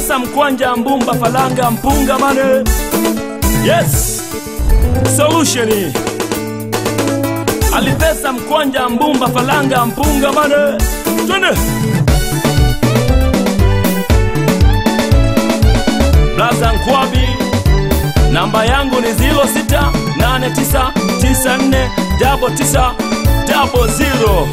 Alipesa mkwanja, mbumba, falanga, mpunga, mane. Yes, solution. Alipesa mkwanja, mbumba, falanga, mpunga, mane. Twende. Blaza Nkwabi, namba yangu ni 0689949900.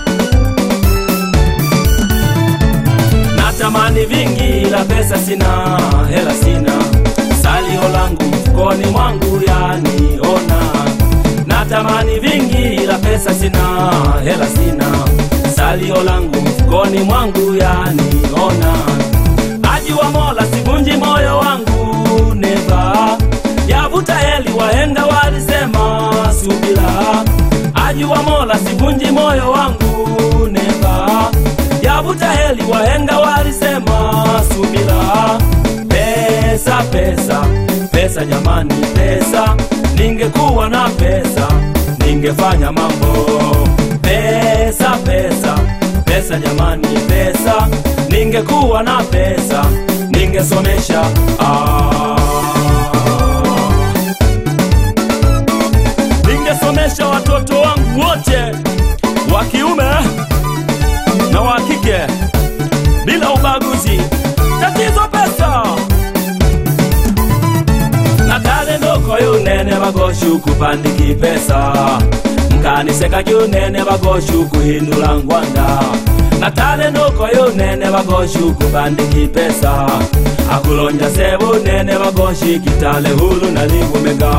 Natamani vingi ila pesa sina, hela sina. Salio langu mfukoni mwangu yaniona. Natamani vingi ila pesa sina, hela sina. Salio langu mfukoni mwangu yaniona. Ajua Mola sivunji moyo wangu, never. Yavuta heli wahenga walisema subira. Ajua Mola sivunji moyo wangu, never. Yavuta heli wahenga walisema subira. Pesa, pesa, pesa jamani pesa. Ningekuwa na pesa, ningefanya mambo. Pesa, pesa, pesa jamani pesa. Ningekuwa na pesa, ningesomesha. Ningesomesha watoto wangu wote, wa kiume na wa kike, bila ubaguzi. Tatizo pesa. Natale ndoko yunene bagoshu kupandiki pesa. Mkaniseka yunene bagoshu kuhindula ngwanda. Natale ndoko yunene bagoshu kupandiki pesa. Akulonja sebu nene bagoshi kitale hulu na ligumega.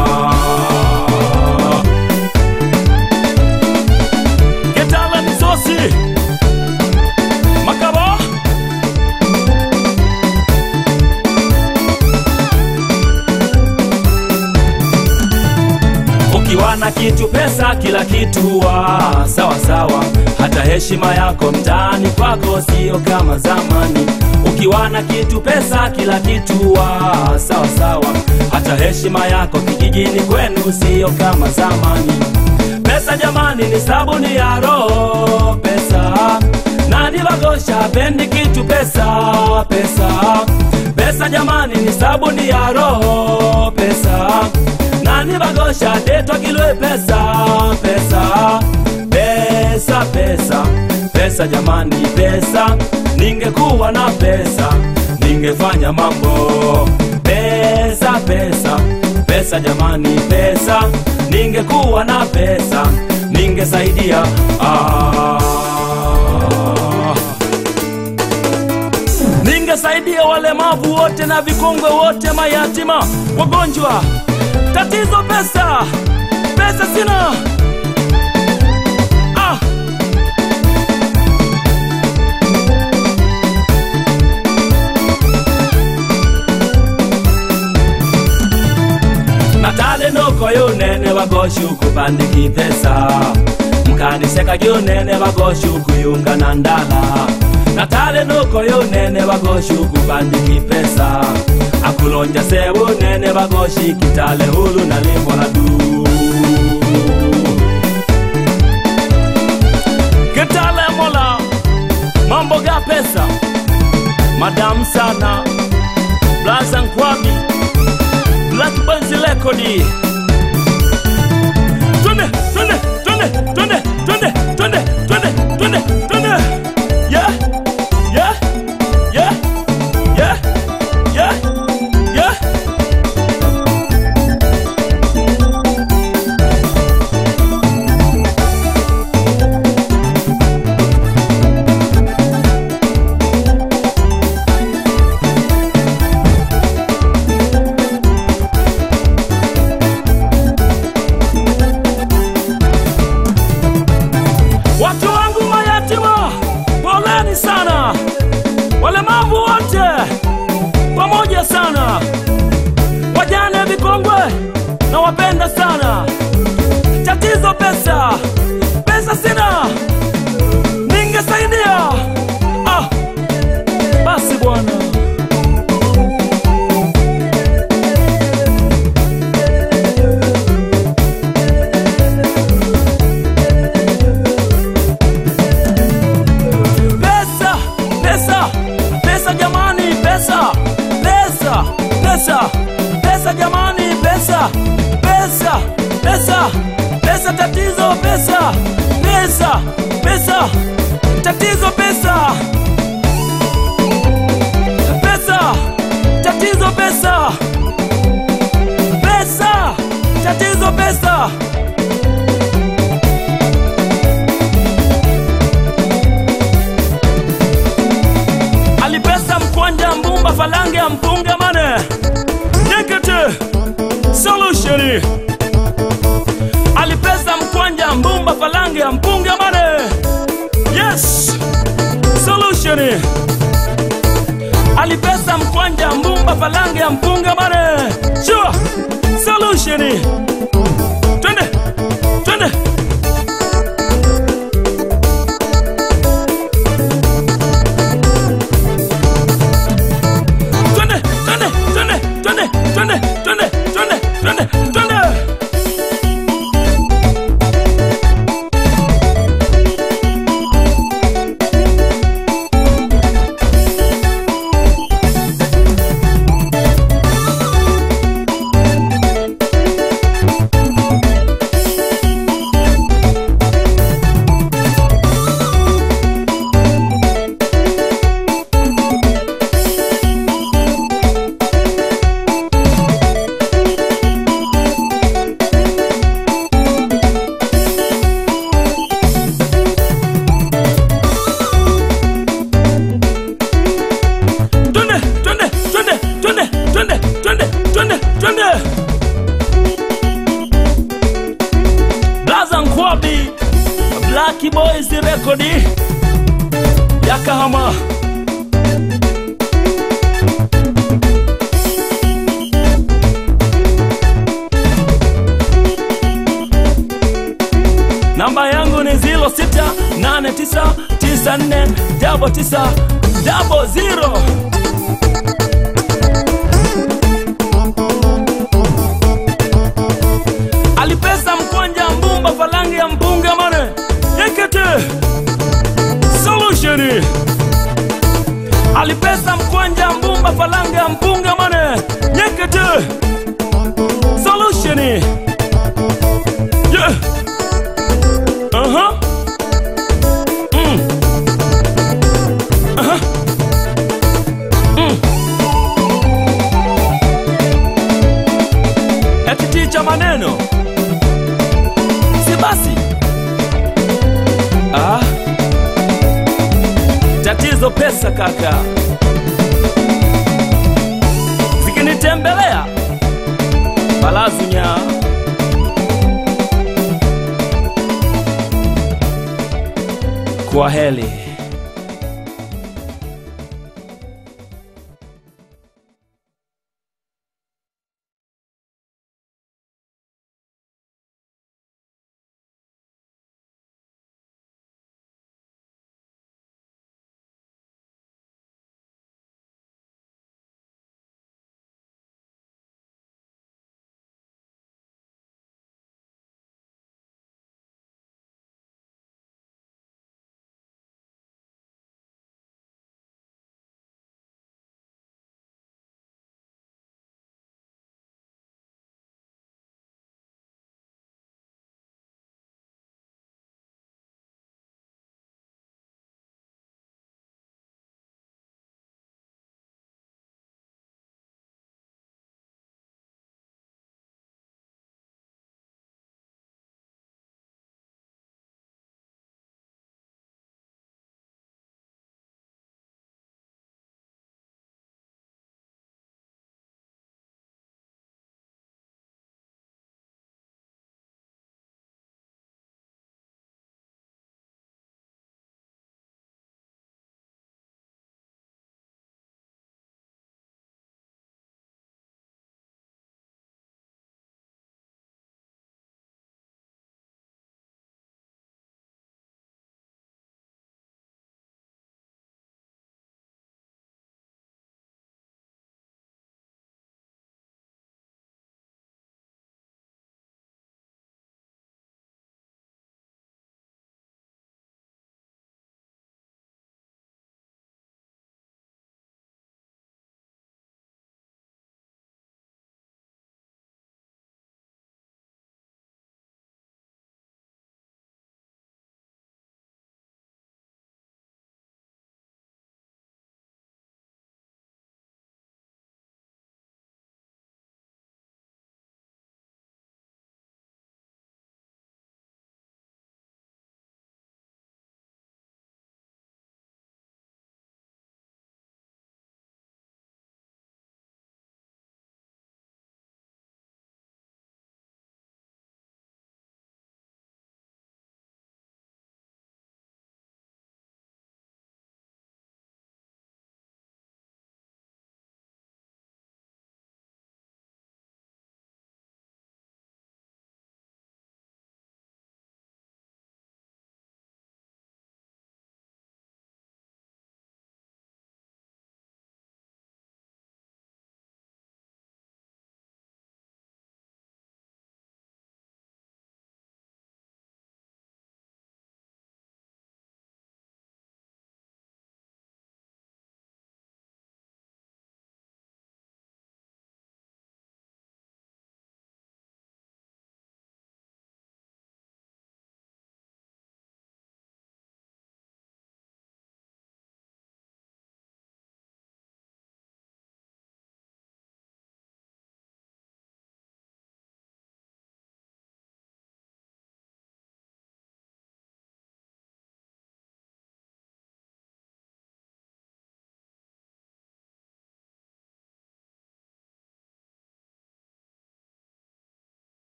Kitale nisosi Makaba. Ukiwa na kitu pesa kila kitu wa sawa sawa. Hata heshima yako mtaani kwako sio kama zamani. Ukiwa na kitu pesa kila kitu wa sawa sawa. Hata heshima yako kijijini kwenu sio kama zamani. Pesa jamani ni sabuni ya roho pesa. Nani bagosha pendi kitu pesa pesa. Pesa jamani ni sabuni ya roho pesa. Nani bagosha detwa kilwe pesa pesa. Pesa, pesa, pesa jamani pesa. Ningekuwa na pesa, ningefanya mambo. Pesa, pesa, pesa jamani pesa. Ningekuwa na pesa, ningesaidia. Ningesaidia walemavu wote na vikongwe wote, mayatima, wagonjwa. Tatizo pesa. Pesa sina. Natale ndoko yunene bagoshu kupandiki pesa. Mkaniseka yunene bagoshu kuyunga na ndala. Natale ndoko yunene bagoshu kupandiki pesa. Akulonja sebu nene bagoshi kitale hulu na limbo na du. Kitale Mola mambo ga pesa. Madam sana Blaza Nkwabi, Black Banzi Lekodi. Twende, twende, twende, twende, twende, twende, twende, twende, twende. Yeah, yeah, yeah, yeah, yeah, yeah. Watu wangu mayatima, poleni sana. Walemavu wote, pamoja sana. Wajane vikongwe, na wapenda sana. Tatizo pesa. Pesa sina, ningesaidia. Basi bwana. Pesa jamani pesa. pesa, pesa, pesa, tatizo pesa, pesa, pesa, tatizo pesa, pesa, tatizo pesa, pesa, tatizo pesa. Alipesa mkwanja mbumba falange mpunga mane Nekete solution. Alipesa mkwanja mbumba falange mpunga mane. Yes solution. Alipesa mkwanja mbumba falange mpunga mane. Sure solution. Twende twende. Black Boys record ya Kahama. Namba yangu ni 0689949900. Alipesa mkwanja mbumba falange ya mpunga mane. Nekete solution. Alipesa mkwanja mbumba falange ya mpunga mane. Nekete solution. Yeah. Ekiticha maneno si basi. Tatizo pesa kaka. Zikinitembelea balazunya. Kwa heli.